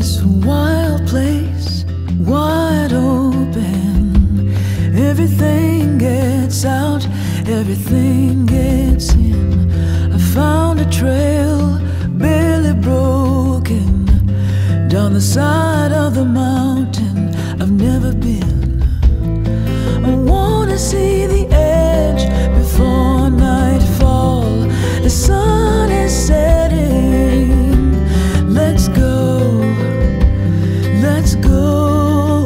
this wild place, wide open, everything gets out, everything gets in. I found a trail, barely broken, down the side of the mountain I've never been. I wanna see the edge before nightfall. The sun is setting. Let's go, let's go.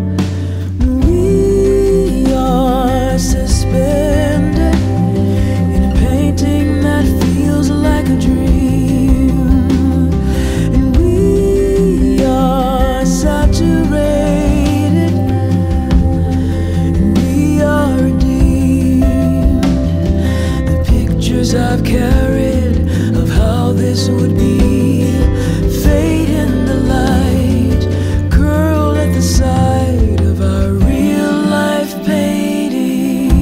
We are suspended in a painting that feels like a dream, and we are saturated, and we are redeemed. The pictures I've carried of how this would be fade in the light, curl at the side of our real life painting.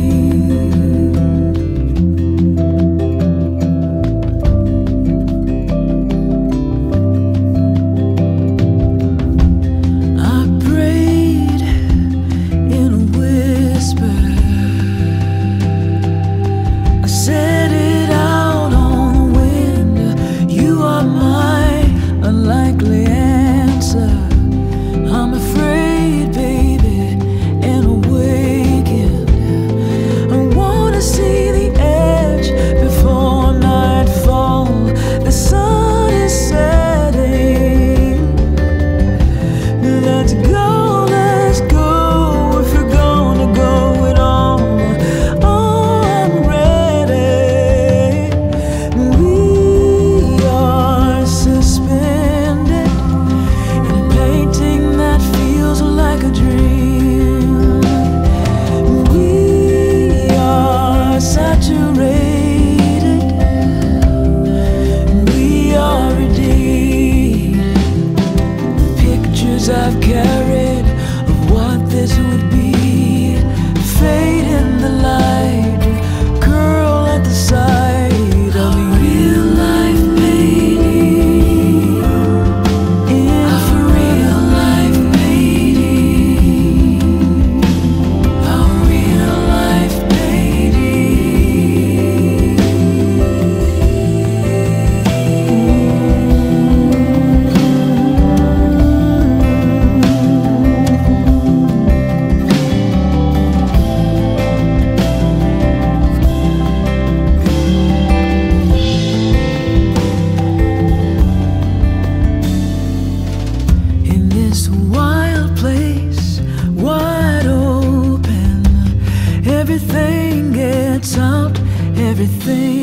I prayed in a whisper, I said it out on the wind. You are my unlikely answer. I'm afraid, baby, and awakened. I wanna see the edge before nightfall. The sun is setting. Let's go, let's go. If we're gonna go it all, oh, I'm ready. We are suspended in a painting that feels like a dream. We are saturated, we are redeemed. The pictures I've carried of what this would be fade in the light, curl at the side of a real life painting. It's a real life painting. A real life in this wild place, wide open, everything gets out, everything